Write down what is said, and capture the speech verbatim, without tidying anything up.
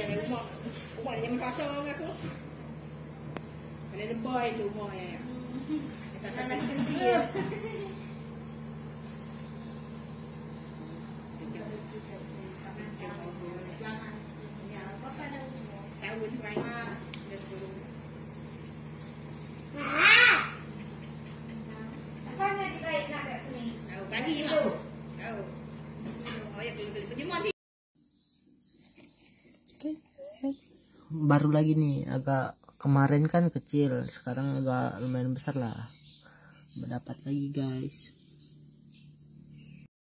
ada rumah. Rumah yang pasang aku. Ada boy tu rumah ya. Kita sana dia. Tahu juga ah. Apa nak dikait nak kat sini? Tahu tadi mak. Tahu. Oh ya betul-betul dia mau. Baru lagi nih, agak kemarin kan kecil, sekarang agak lumayan besar lah. Mendapat lagi guys.